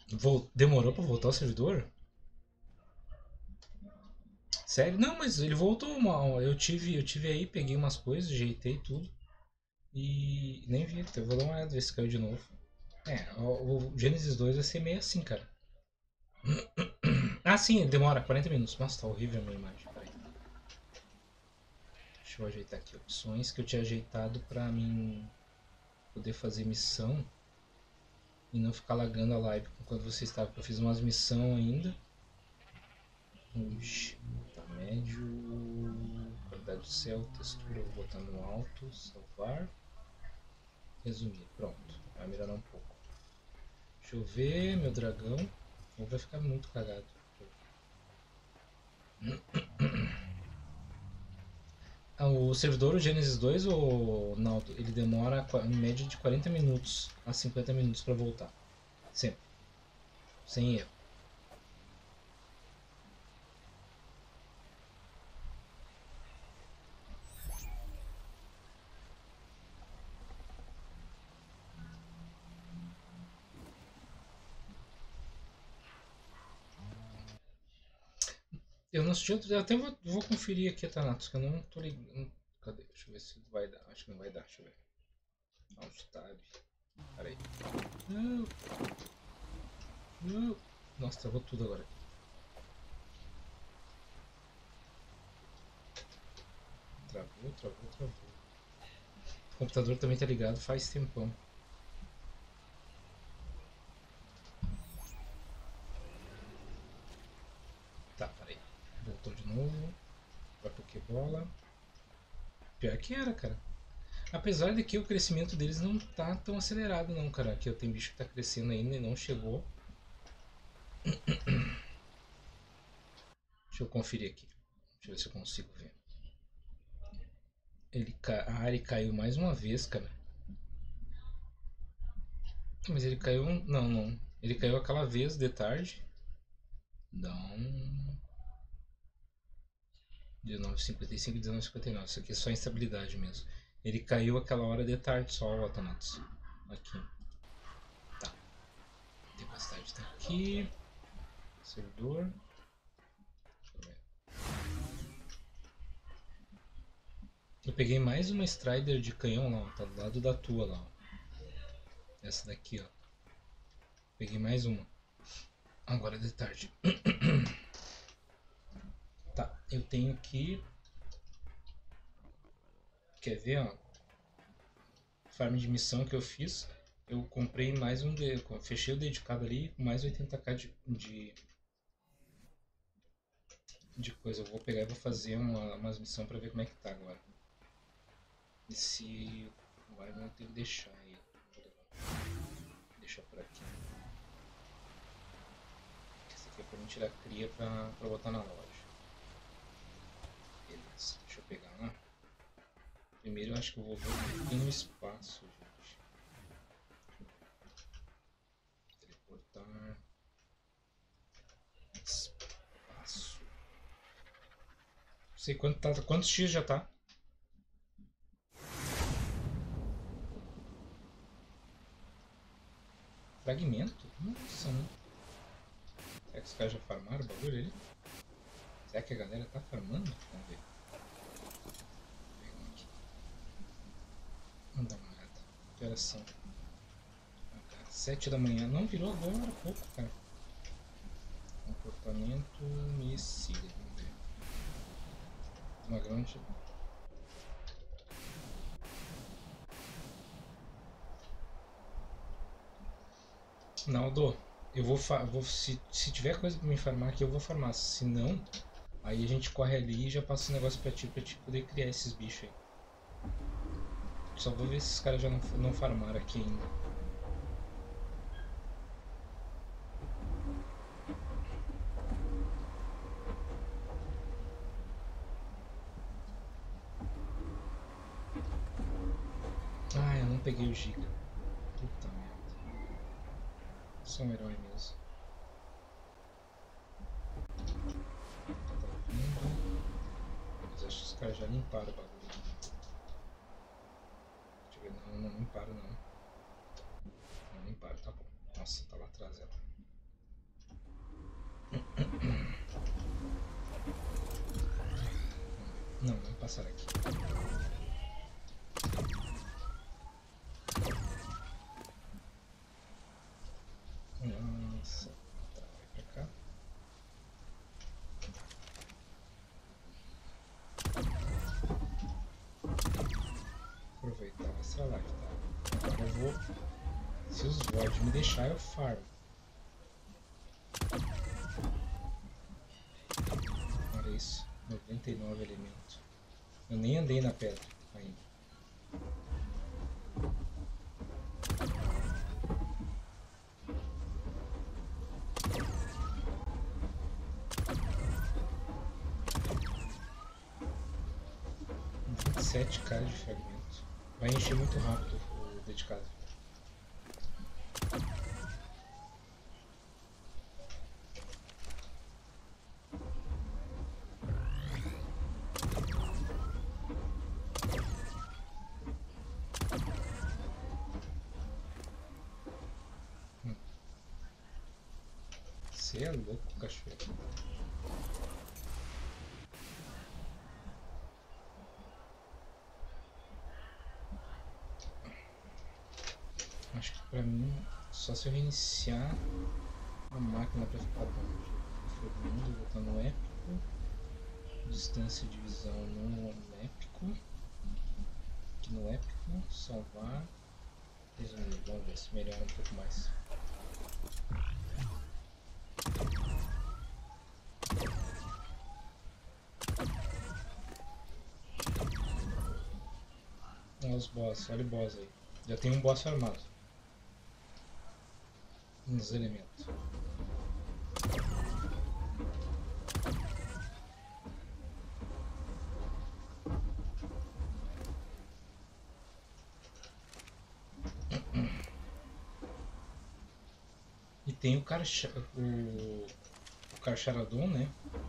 Demorou pra voltar o servidor? Sério? Não, mas ele voltou mal. Eu tive aí, peguei umas coisas, ajeitei tudo. E nem vi. Eu vou dar uma olhada, ver se caiu de novo. É, o Genesis 2 vai ser meio assim, cara. Ah, sim, demora 40 minutos. Nossa, tá horrível a minha imagem. Peraí. Deixa eu ajeitar aqui opções que eu tinha ajeitado pra mim poder fazer missão e não ficar lagando a live enquanto você estava. Eu fiz umas missões ainda. Ixi, tá médio. Qualidade do céu, textura, vou botar no alto, salvar. Resumir, pronto. Vai melhorar um pouco. Deixa eu ver, meu dragão. Ou vai ficar muito cagado. Ah, o servidor, o Genesis 2, o Naldo, ele demora em média de 40 minutos a 50 minutos para voltar. Sempre. Sem erro. Eu não assisti outro. Eu até vou conferir aqui, Thanatos, que eu não tô ligando. Cadê? Deixa eu ver se vai dar. Acho que não vai dar. Deixa eu ver. Alt Tab. Pera aí. Não, não. Nossa, travou tudo agora. Travou, travou, travou. O computador também tá ligado faz tempão. Tá, peraí. Voltou de novo. Pra Pokébola. Pior que era, cara. Apesar de que o crescimento deles não tá tão acelerado não, cara. Aqui tem bicho que tá crescendo ainda e não chegou. Deixa eu conferir aqui. Deixa eu ver se eu consigo ver. A Ari caiu mais uma vez, cara. Mas ele caiu. Não, não. Ele caiu aquela vez de tarde. Não. 19,55 e 19,59. Isso aqui é só instabilidade mesmo. Ele caiu aquela hora de tarde só, o Automatos. Aqui. Tá. Tempestade tá aqui. Servidor. Deixa eu ver. Eu peguei mais uma Strider de canhão lá, ó. Tá do lado da tua lá, ó. Essa daqui, ó. Peguei mais uma. Agora é de tarde. Tá, eu tenho que. Quer ver, ó? Farm de missão que eu fiz. Eu comprei mais um. Fechei o dedicado ali com mais 80k de coisa. Eu vou pegar e vou fazer umas missões pra ver como é que tá agora. E se. Agora eu vou ter que deixar aí. Vou deixar por aqui. Esse aqui é pra mim tirar cria pra botar na loja. Beleza, deixa eu pegar lá. Primeiro eu acho que eu vou ver um tem no espaço, gente. Teleportar. Espaço. Não sei quantos X já tá. Fragmento? Nossa, né? Será que os caras já farmaram o bagulho ali? Será que a galera tá farmando? Vamos ver. Aqui. Vamos dar uma olhada. Que horas são? 7 da manhã. Não virou agora há pouco, cara. Comportamento homicida. Vamos ver. Uma grande. Naldo, eu se tiver coisa pra me farmar aqui, eu vou farmar. Se não, aí a gente corre ali e já passa o negócio pra ti poder criar esses bichos aí. Só vou ver se esses caras já não farmaram aqui ainda. Ah, eu não peguei o Giga. Puta merda. Sou um herói mesmo. Tá vindo. Mas acho que os caras já limparam o bagulho. Deixa eu ver. Não, não limparam não. Não limparam, tá bom. Nossa, tá lá atrás ela. Não, vamos passar aqui. Nossa, tá, vai pra cá. Aproveitar o Extra Life, tá? Agora eu vou. Se os Void me deixar, eu farm. Olha isso, 99 elementos. Eu nem andei na pedra ainda. Sete caras de fragmento. Vai encher muito rápido o dedicado. Você é louco, cachorro. Acho que pra mim, só se eu reiniciar a máquina pra ficar bom. Formando, voltar no épico. Distância de visão no épico. Aqui no épico, salvar. Resumir, vamos ver se melhora um pouco mais. Olha os boss, olha o boss aí. Já tem um boss armado. Nos elementos. E tem o Karcharadon, né?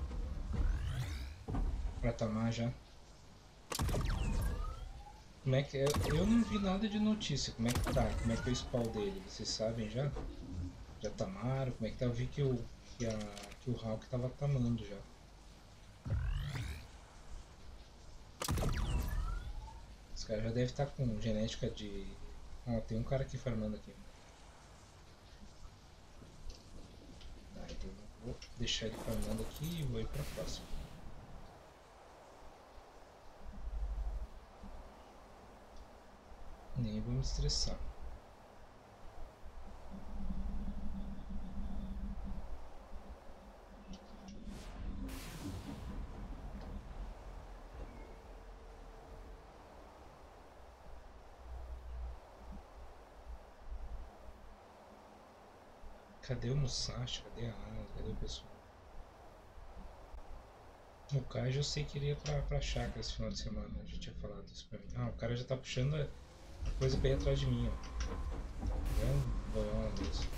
Pra tamar já. Como é que é? Eu não vi nada de notícia. Como é que tá? Como é que é o spawn dele? Vocês sabem já? Já tamaram? Como é que tá? Eu vi que o Hulk tava tamando já. Os caras já devem estar com genética de... Ó, tem um cara aqui farmando aqui. Tá, então eu vou deixar ele farmando aqui e vou ir pra próxima. Nem vou me estressar. Cadê o Musashi? Cadê a Ana? Cadê o pessoal? O Kaiji eu sei que iria pra chácara esse final de semana. A gente tinha falado isso pra mim. Ah, o cara já tá puxando a coisa pra ir atrás de mim, ó. É um boião mesmo.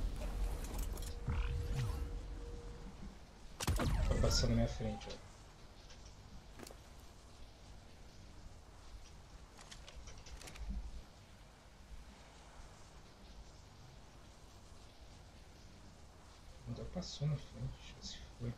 Tá passando na minha frente, ó. Ainda passou na frente, já se foi.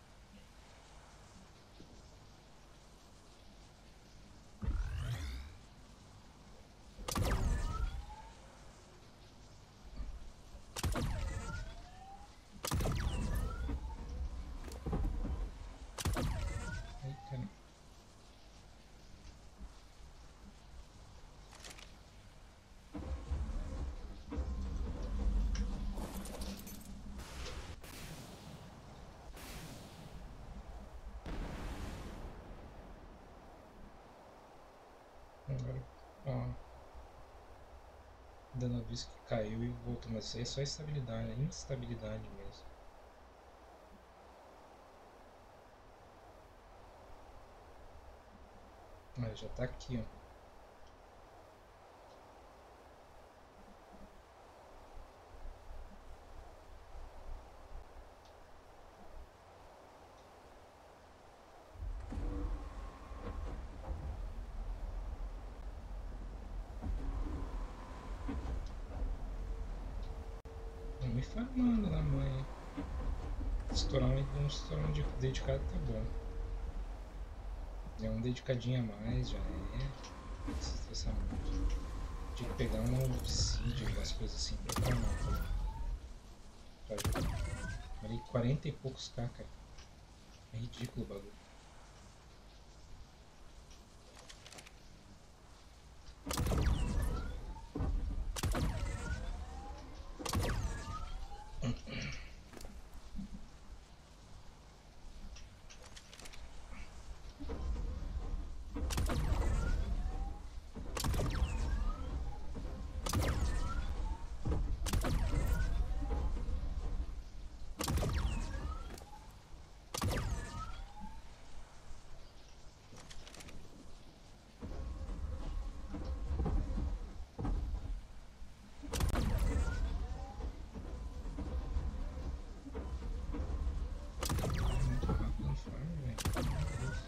Ai, cara. Agora, ó. Dando aviso que caiu e voltou, mas isso aí é só estabilidade, é instabilidade mesmo. Ah, já tá aqui, ó. Vão me farmando na manhã. Estourar um dedicado tá bom. É um dedicadinho a mais, já é. Não se estressar muito. Tinha que pegar um obsidian, umas coisas assim pra farmar também. Pra ajudar. Ali 40 e poucos k, cara. É ridículo o bagulho. Muito rápido no farm, velho. Meu Deus.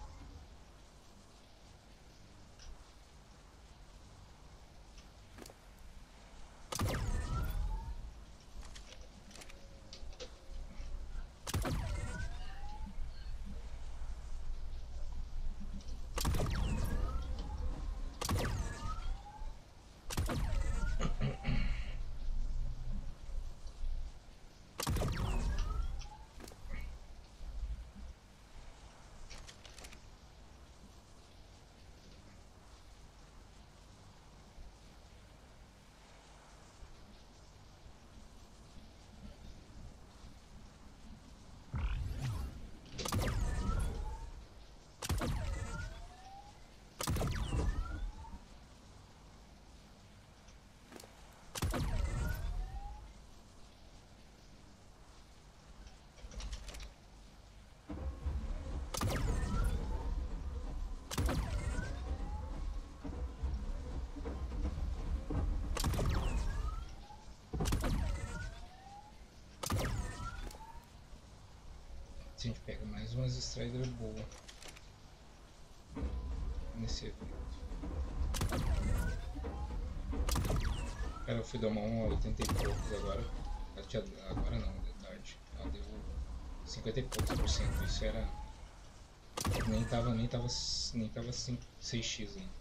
A gente pega mais umas Strider boa nesse evento. Cara, eu fui dar uma 80 e poucos agora. Agora não, de tarde. Ela deu 50 e poucos por cento. Isso era. Nem tava 6x ainda.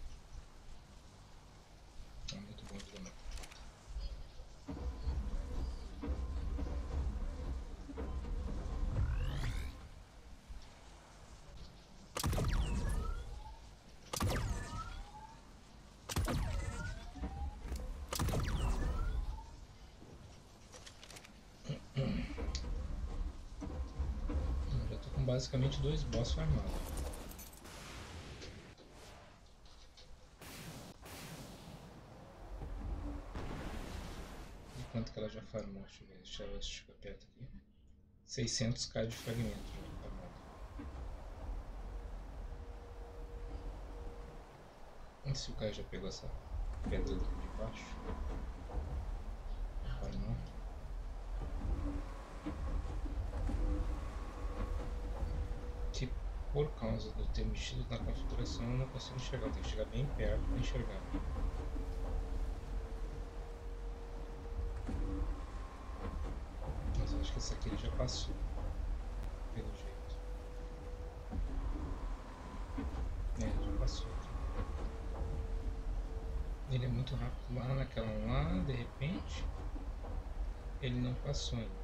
É muito bom de domar. Já tô com basicamente 2 boss farmados. E quanto que ela já farmou? Deixa eu ver, deixa eu chegar perto aqui. 600k de fragmento já farmado. Não sei se o cara já pegou essa pedra daqui de baixo. Farmou. Que por causa de eu ter mexido na configuração eu não consigo enxergar. Eu tenho que chegar bem perto para enxergar. Mas eu acho que esse aqui ele já passou. Pelo jeito. É, ele já passou aqui. Ele é muito rápido lá naquela lá, de repente. Ele não passou ainda.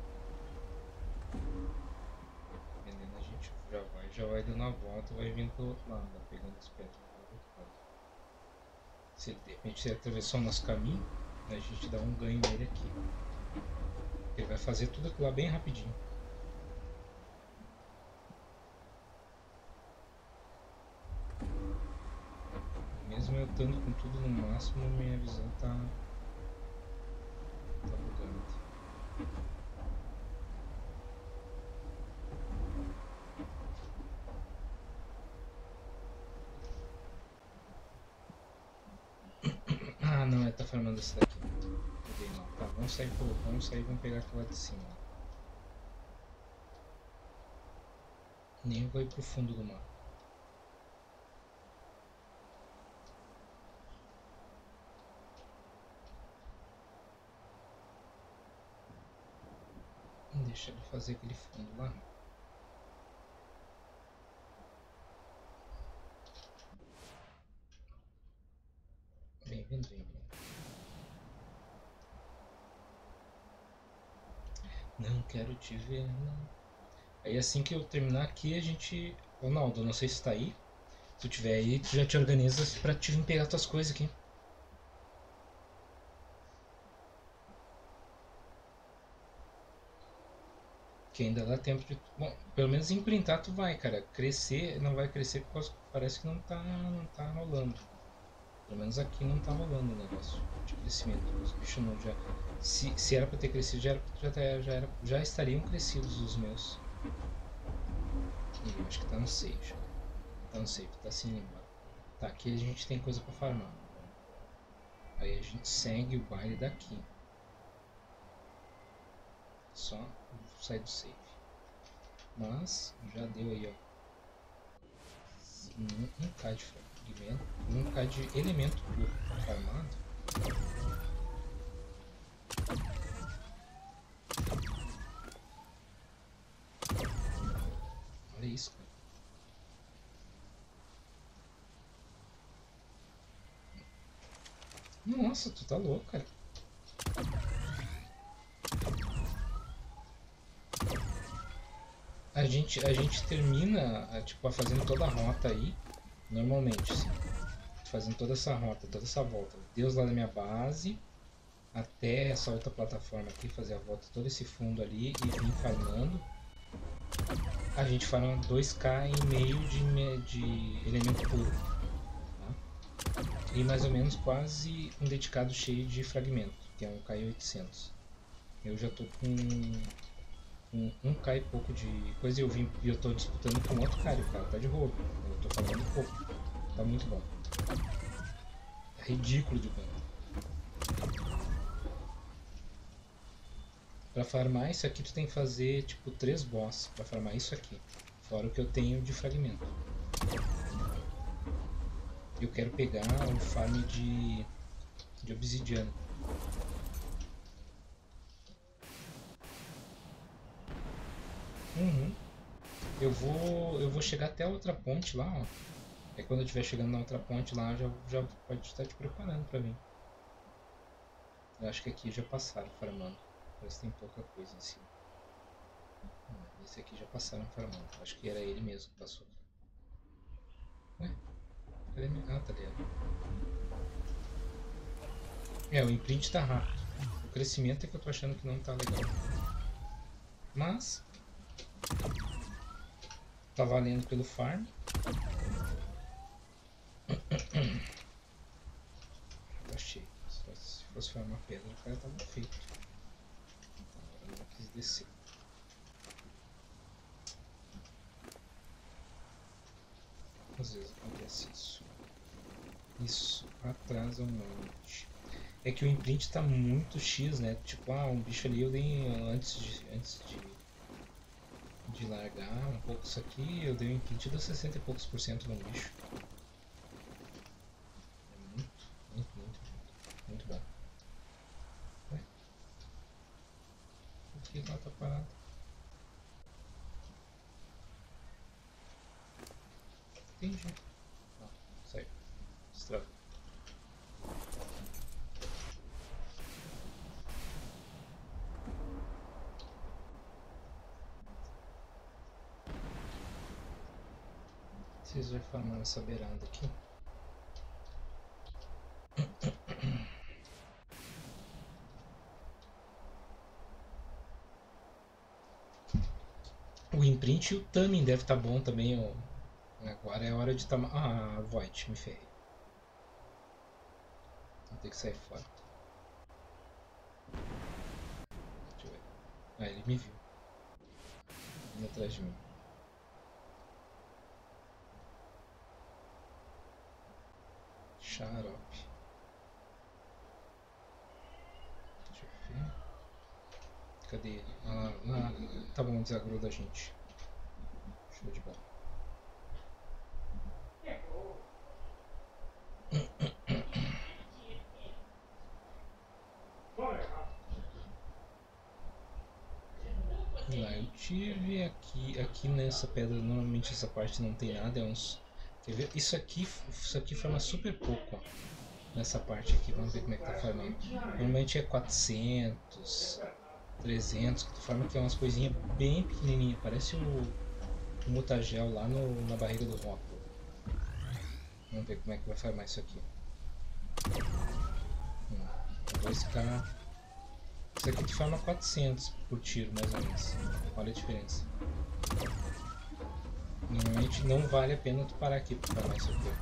Dependendo, a gente já vai dando a volta e vai vindo pro outro lado, tá pegando as pedras do outro lado. Se ele de repente atravessou o nosso caminho, a gente dá um ganho nele aqui. Ele vai fazer tudo aquilo lá bem rapidinho. Mesmo eu estando com tudo no máximo, minha visão tá bugando. Ah, não, ele tá farmando esse daqui. Peguei não. Tá, vamos sair e vamos pegar aquela de cima. Nem vou ir pro fundo do mar. Deixa ele fazer aquele fundo lá. Bem-vindo, bem-vindo. Não quero te ver, não. Aí assim que eu terminar aqui, a gente... Ronaldo, não sei se tá aí. Se tu tiver aí, tu já te organiza pra te vir pegar tuas coisas aqui. Que ainda dá tempo de... Bom, pelo menos imprintar tu vai, cara. Crescer, não vai crescer porque parece que não tá rolando. Pelo menos aqui não tá rolando o negócio de crescimento. Os bichos não já... Se era pra ter crescido, já estariam crescidos os meus. E eu acho que tá no save já. Tá no save, tá assim embora. Tá, aqui a gente tem coisa pra farmar. Aí a gente segue o baile daqui. Só sair do save. Mas já deu aí, ó. 1k de fragmento, 1k de elemento puro farmado. Olha isso, cara. Nossa, tu tá louco, cara. A gente termina, tipo, fazendo toda a rota aí, normalmente, assim, fazendo toda essa rota, toda essa volta. Deus lá da minha base, até essa outra plataforma aqui, fazer a volta, todo esse fundo ali e vir farmando. A gente farma 2k e meio de elemento puro. Tá? E mais ou menos quase um dedicado cheio de fragmento, que é um K800. Eu já tô com 1k e pouco de coisa e eu tô disputando com outro cara, o cara tá de roubo. Eu tô falando pouco. Tá muito bom. É ridículo de bom. Pra farmar isso aqui tu tem que fazer tipo 3 boss pra farmar isso aqui. Fora o que eu tenho de fragmento. Eu quero pegar o farm de obsidiana. Uhum. Eu vou chegar até a outra ponte lá, ó. Aí quando eu estiver chegando na outra ponte lá, já pode estar te preparando pra mim. Eu acho que aqui já passaram farmando. Parece que tem pouca coisa em cima. Esse aqui já passaram farmando. Acho que era ele mesmo que passou. Ué? Cadê minha... Ah, tá ali. O imprint tá rápido. O crescimento é que eu tô achando que não tá legal. Mas tá valendo pelo farm. Tá cheio. Se fosse farmar pedra, o cara tava feito. Agora eu não quis descer. Às vezes acontece isso. Isso atrasa um monte. É que o imprint tá muito X, né? Tipo, um bicho ali eu dei antes de largar um pouco isso aqui, eu dei um imprint de 60 e poucos por cento no bicho. É muito bom. Ué? Por que ela tá parada? Entendi. Ah, saiu. Estragou. Vocês vão farmar essa beirada aqui. O imprint e o timing deve estar bom também. Ó. Agora é hora de tomar. Ah, Void, me ferrei. Vou ter que sair fora. Deixa eu ver. Ah, ele me viu. Vindo atrás de mim. Xarope. Deixa eu ver. Cadê ele? Ah, lá. Tá bom, desagrou da gente. Show de bola. estive aqui nessa pedra, normalmente essa parte não tem nada, é uns... Quer ver? Isso aqui forma super pouco, ó. Nessa parte aqui, vamos ver como é que tá formando. Normalmente é 400, 300, que tu forma que é umas coisinhas bem pequenininhas, parece o mutagel lá na barriga do rótulo. Vamos ver como é que vai formar isso aqui. 2K. Isso aqui tu forma 400 por tiro, mais ou menos. Olha a diferença. Normalmente não vale a pena tu parar aqui pra formar isso aqui.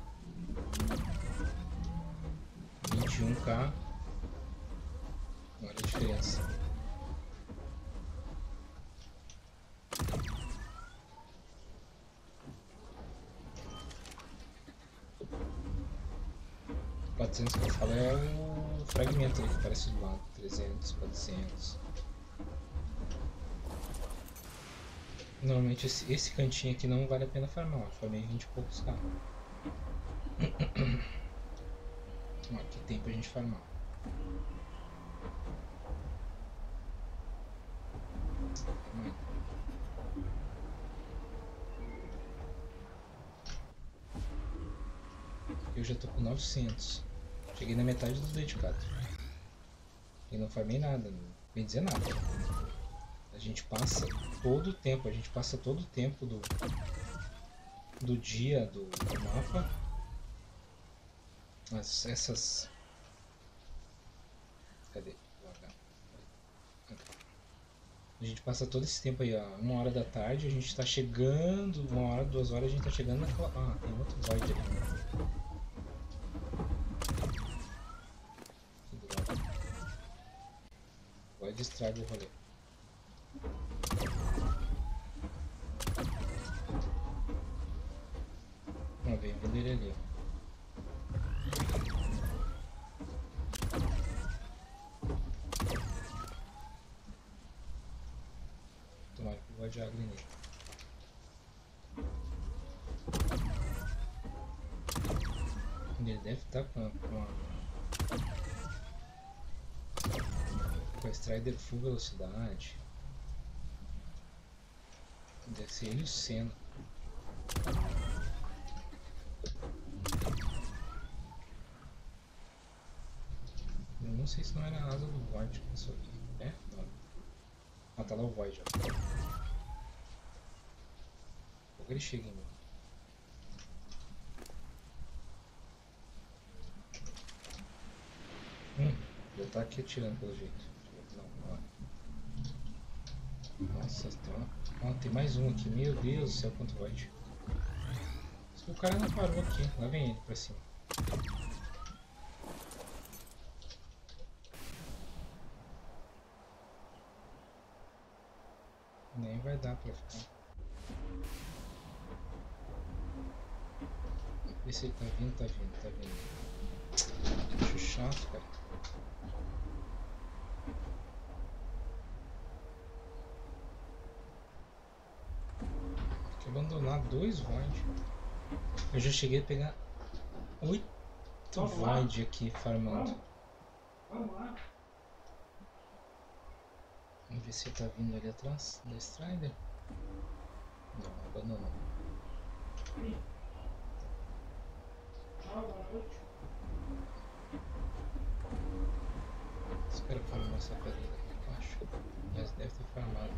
21K. Olha a diferença. O 400 que eu falo é o fragmento ali que aparece do lado. 300, 400. Normalmente esse cantinho aqui não vale a pena farmar, ó. Farmei 20 e poucos K. Aqui tem pra gente farmar. Eu já tô com 900. Cheguei na metade do dedicado. E não farmei nada, não vem dizer nada. A gente passa todo o tempo, do dia do mapa. Essas... Cadê? A gente passa todo esse tempo aí, ó, 1 hora da tarde, a gente tá chegando, 1 hora, 2 horas, a gente tá chegando naquela... Ah, tem outro void ali. Void estraga o rolê. Vamos ver, vendo ele ali, ó. Tomara que o void água nele. Ele deve estar com a Strider full velocidade. Deve ser ele e o Senna. Eu não sei se não era a asa do Void que passou aqui. É? Não. Ah, tá lá o Void, ó. Pouco ele chega em mim. Já tá aqui atirando pelo jeito. Não, ó. Nossa, tem mais um aqui. Meu Deus do céu, quanto Void. O cara não parou aqui. Lá vem ele pra cima. Nem vai dar pra ficar. Vê se ele tá vindo, tá vindo. Acho chato, cara. Tem que abandonar 2 Void. Eu já cheguei a pegar 8 Void aqui farmando. Vamos lá. Vamos ver se ele tá vindo ali atrás da Strider. Não, abandonou. Espero farmar essa pedra aqui embaixo. Mas deve ter farmado.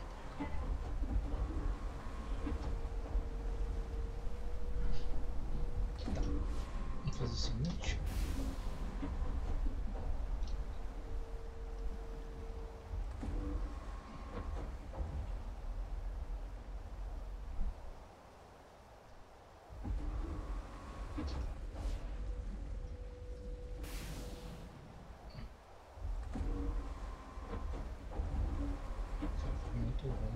Tá. Vamos fazer o seguinte. Muito bom.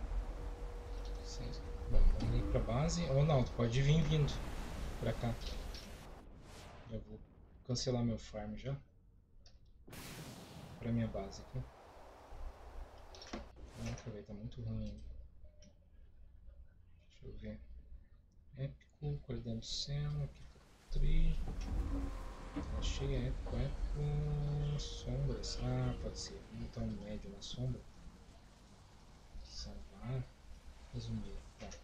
Bom, vamos ir pra base. Ou não, tu pode vir vindo pra cá. Já vou cancelar meu farm já. Pra minha base aqui. Caraca, velho, tá muito ruim ainda. Deixa eu ver. Épico, qualidade do céu, aqui tá tri. Achei épico, sombras. Ah, pode ser. Vou botar um médio na sombra. Ah, resumir. Pronto.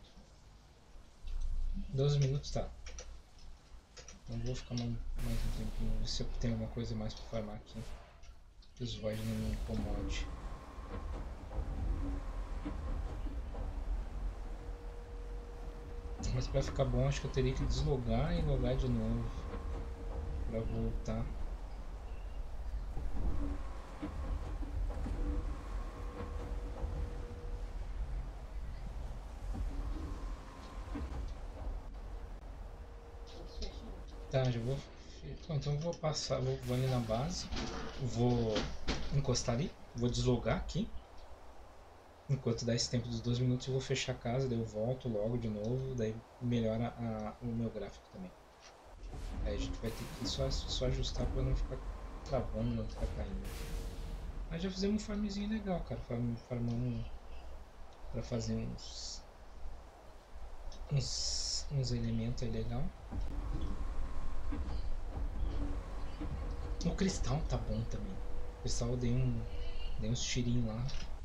12 minutos, tá. Então vou ficar mais um tempinho, ver se eu tenho alguma coisa mais pra farmar aqui. Que os void não me incomode. Mas pra ficar bom, acho que eu teria que deslogar e logar de novo. Pra voltar. Tá, já vou. Bom, então eu vou passar, vou ali na base. Vou encostar ali. Vou deslogar aqui. Enquanto dá esse tempo dos 2 minutos eu vou fechar a casa, daí eu volto logo de novo, daí melhora o meu gráfico também. Aí a gente vai ter que só ajustar pra não ficar travando, não ficar caindo. Mas já fizemos um farmzinho legal, cara. Farmamos pra fazer uns elementos aí legal. O cristal tá bom também. O cristal eu dei uns tirinhos lá.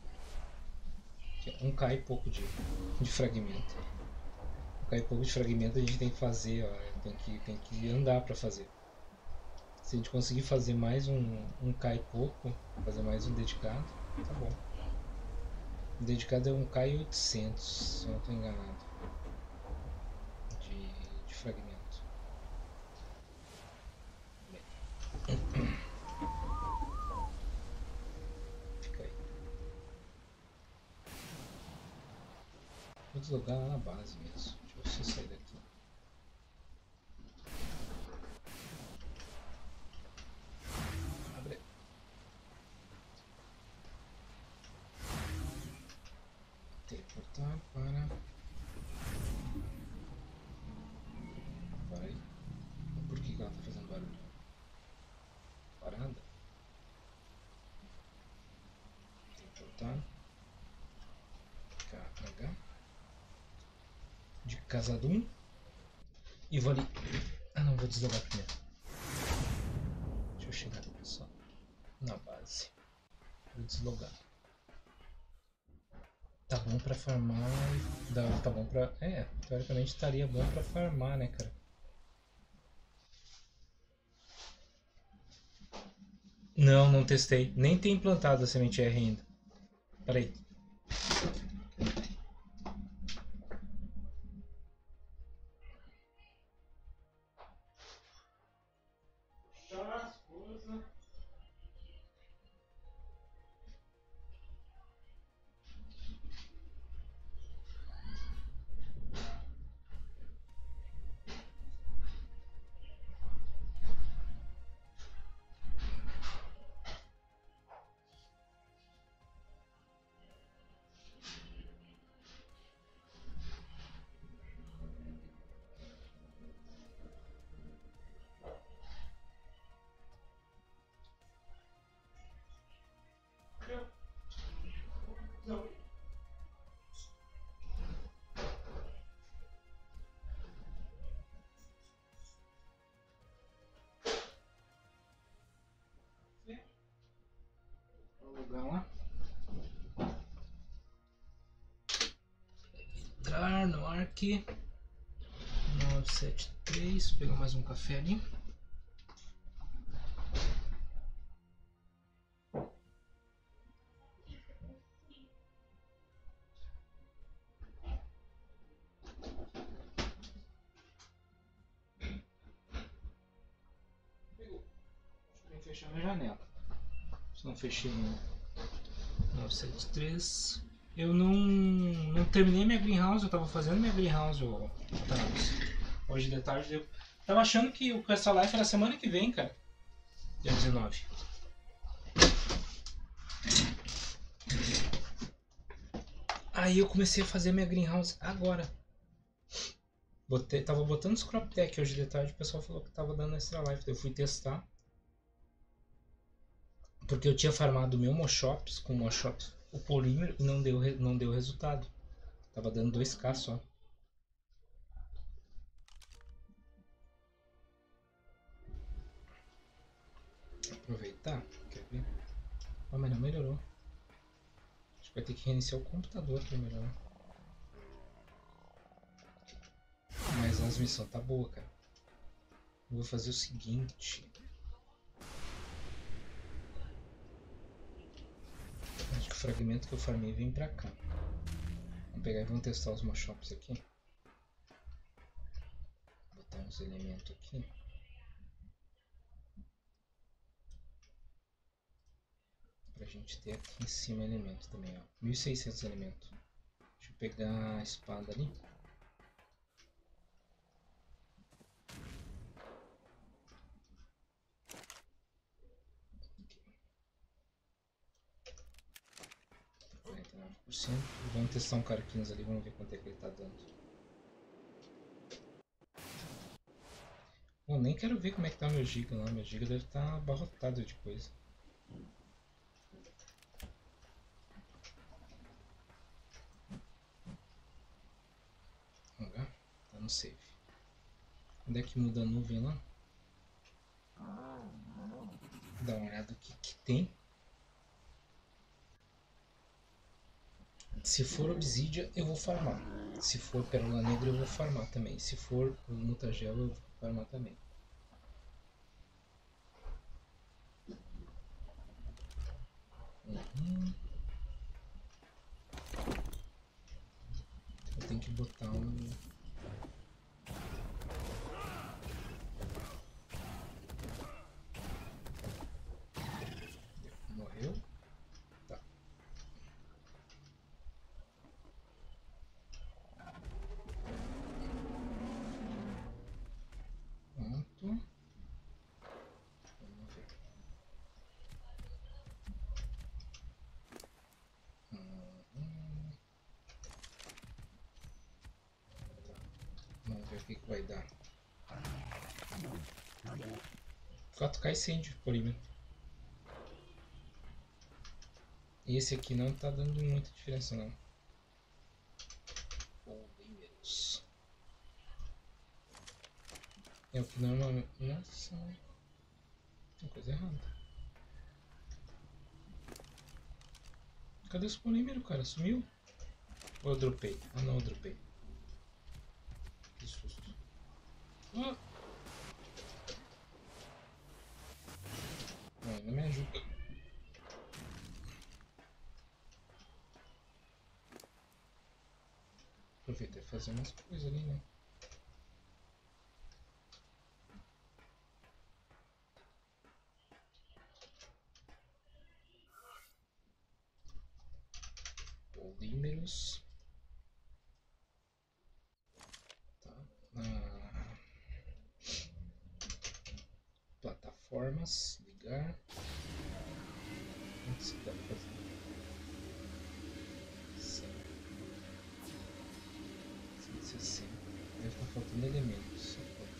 Um cai pouco de fragmento. Um cai pouco de fragmento a gente tem que fazer, ó. Tem que andar pra fazer. Se a gente conseguir fazer mais um cai pouco, fazer mais um dedicado, tá bom. O dedicado é um cai 800, se eu não estou enganado, de fragmento. Fica aí. Vou deslogar lá na base mesmo. Deixa eu só sair daqui. Abre. Teleportar para... Vai. Por que ela está fazendo barulho? Parada. Teleportar. Carregar. De Casadum. E vou ali. Ah não, vou deslogar primeiro. Deixa eu chegar ali só na base. Vou deslogar. Tá bom pra farmar. Tá bom pra. É, teoricamente estaria bom pra farmar, né, cara? Não, não testei. Nem tem implantado a semente R ainda. Pera aí. Vou lugar lá. Entrar no Arc 973. Pegar mais um café ali. Pegou. Deixa eu fechar minha janela. Se não fechei no 973. Eu não terminei minha greenhouse, eu tava fazendo minha greenhouse hoje de tarde. Eu tava achando que o Quest Life era semana que vem, cara. Dia 19. Aí eu comecei a fazer minha greenhouse agora. Tava botando os crop tech hoje de tarde, o pessoal falou que tava dando extra life. Daí eu fui testar. Porque eu tinha farmado o meu Moshops com o Moshops, o polímero, e não deu resultado. Tava dando 2k só. Aproveitar, quer ver? Ah, mas não melhorou. Acho Vai ter que reiniciar o computador primeiro, né? Mas a transmissão tá boa, cara. Eu vou fazer o seguinte. Acho que o fragmento que eu farmei vem pra cá. Vamos pegar e vamos testar os mashups aqui. Botar uns elementos aqui. Pra gente ter aqui em cima elementos também, ó. 1600 elementos. Deixa eu pegar a espada ali. Aqui. 49%. Vamos testar um Carquinhos ali, vamos ver quanto é que ele tá dando. Bom, nem quero ver como é que tá meu giga lá. Meu giga deve estar abarrotado de coisa. Vamos lá. Tá no save. Onde é que muda a nuvem lá? Dá uma olhada aqui que tem. Se for obsidia, eu vou farmar. Se for pérola negra, eu vou farmar também. Se for mutagel, eu vou farmar também. Eu tenho que botar um... Morreu? Tá. Pronto. Vamos ver. Vamos ver o que vai dar. 4K incêndio, polímero. Esse aqui não tá dando muita diferença não. Polímeros. É o que normalmente... Nossa, tem coisa errada. Cadê os polímeros, cara? Sumiu? Ou eu dropei? Ah não, eu dropei. Que susto. Ah! Não me ajuda. Aproveitar e fazer umas coisas ali, né? Polímeros. Tá. Plataformas. Ligar. Antes dá pra fazer. 160. Deve estar faltando elementos.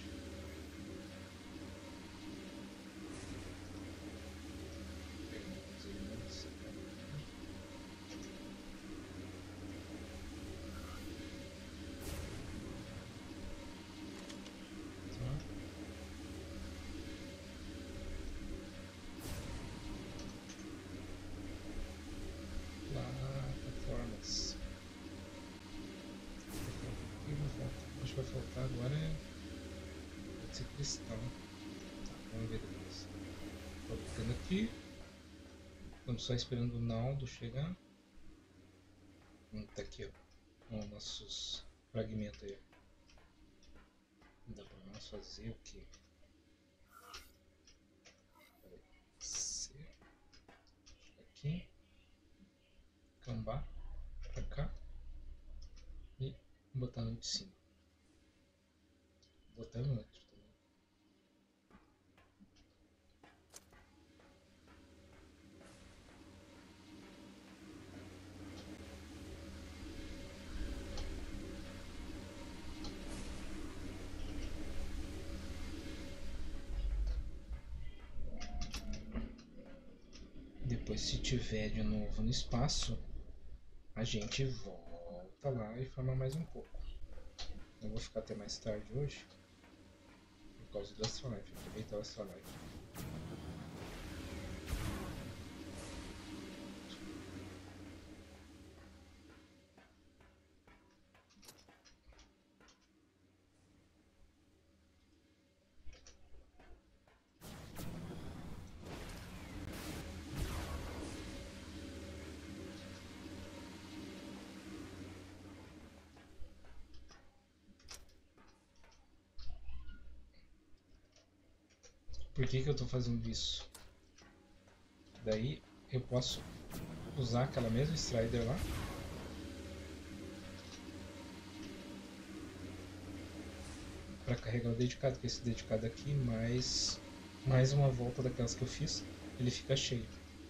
Plataformas. Acho que vai faltar agora pode ser cristal. Tá, vamos ver depois. Tô ficando aqui. Estamos só esperando o Naldo chegar. Tá aqui, ó. Os nossos fragmentos aí. Dá pra nós fazer o que? C. Aqui. Cambar. Pra cá. E botar no de cima. Botar no outro também. Depois, se tiver de novo no espaço, a gente volta lá e farma mais um pouco. Eu vou ficar até mais tarde hoje por causa do Astrolife. Aproveitar o Astrolife. Por que que eu tô fazendo isso? Daí eu posso usar aquela mesma Strider lá. Para carregar o dedicado, que esse dedicado aqui, mais uma volta daquelas que eu fiz, ele fica cheio.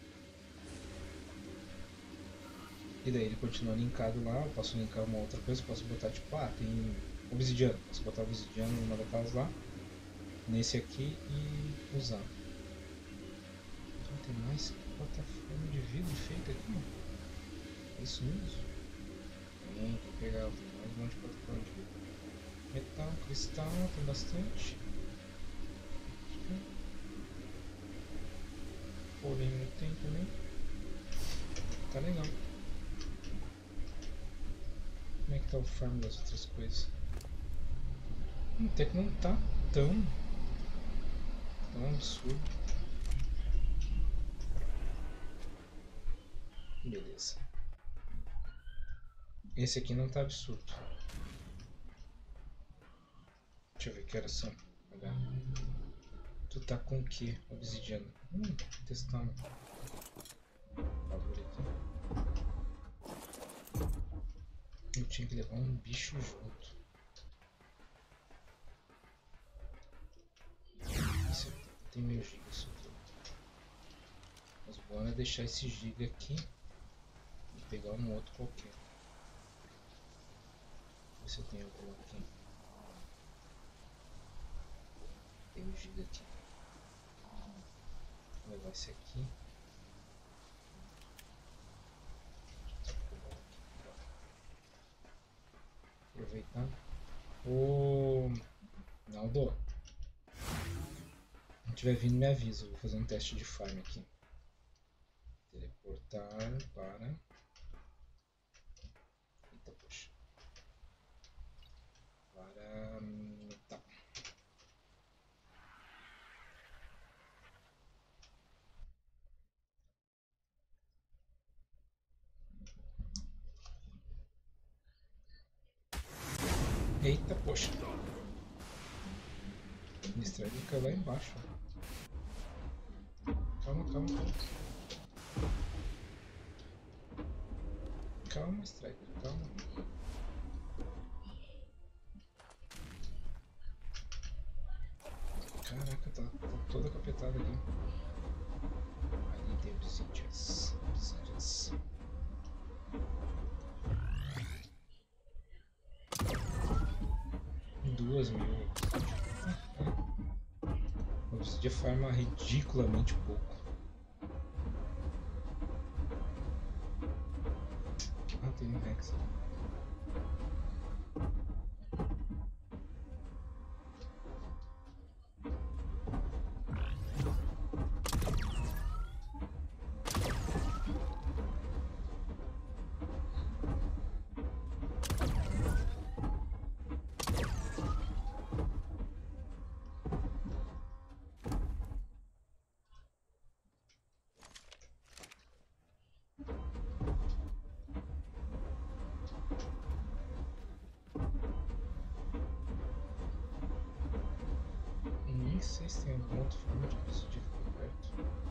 E daí ele continua linkado lá, eu posso linkar uma outra coisa, posso botar tipo, tem obsidiano, posso botar obsidiano numa daquelas lá, nesse aqui e usar. Então tem mais plataforma de vidro feita aqui, ó. É isso mesmo? Tem que pegar, tem mais um monte de plataforma de vidro. Metal, cristal, tem bastante. Porém não tem também. Tá legal. Como é que tá o farm das outras coisas? Até que não tá tão absurdo. Beleza. Esse aqui não tá absurdo. Deixa eu ver que horas são. Tu tá com o que? Obsidiana. Testando. Eu tinha que levar um bicho junto. Esse tem 1000 GB isso aqui. Mas bora deixar esse giga aqui e pegar um outro qualquer. Ver se eu tenho algum aqui. Tem 1000 GB aqui. Vou levar esse aqui. Aproveitar. Ô Naldo, se tiver vindo me avisa, vou fazer um teste de farm aqui. Teleportar para... Eita, poxa. Para metal. Eita, poxa. A Strider caiu lá embaixo. Calma, calma, calma. Calma, Strider, calma. Caraca, tá toda capetada aqui. Ali tem obsidians. 2000. O obsidian farma ridiculamente pouco. Tem um Rex ali. Nem sei se tem alguma outra forma de obsidian aqui perto.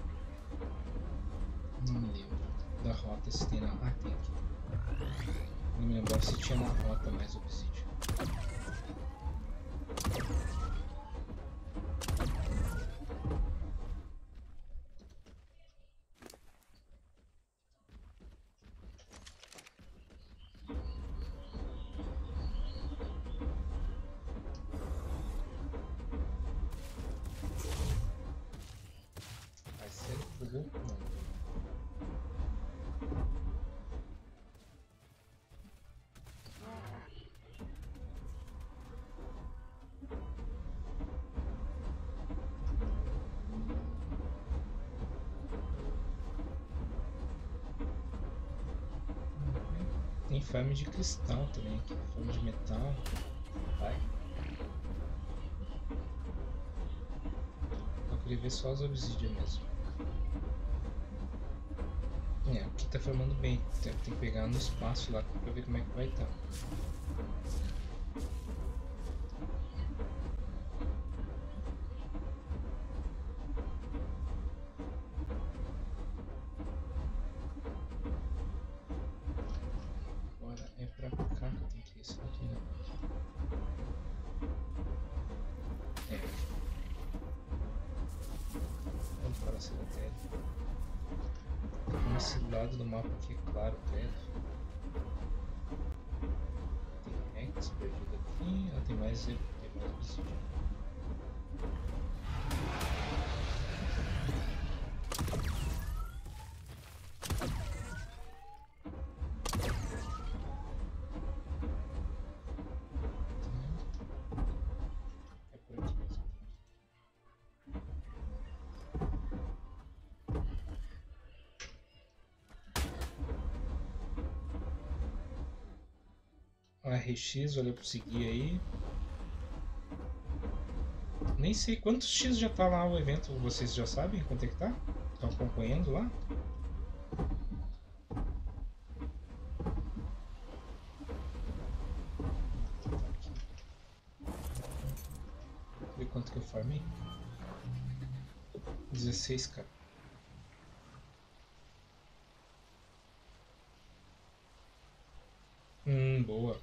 Não me lembro da rota, se tem na... tem aqui. Não me lembro se tinha na rota mais obsidian. Tem farm de cristal também aqui, farm de metal. Vai. Eu queria ver só as obsidian mesmo. Aqui tá farmando bem. Tem que pegar no espaço lá pra ver como é que vai estar. lado do mapa aqui, claro, preto. Tem Rex perdido aqui. Ah, tem mais obsidiana. É por aqui mesmo. RX, valeu por seguir aí. Nem sei quantos X já tá lá o evento, vocês já sabem quanto é que tá? Estão acompanhando lá? Ver quanto que eu farmei? 16k. Boa.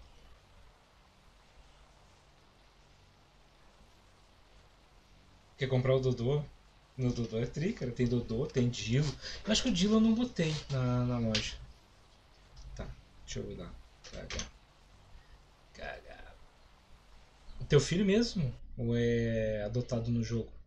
Quer comprar o Dodô? No Dodô é tri, cara. Tem Dodô, tem Dilo. Eu acho que o Dilo eu não botei na loja. Tá, deixa eu ir lá. Cagar. O teu filho mesmo? Ou é adotado no jogo?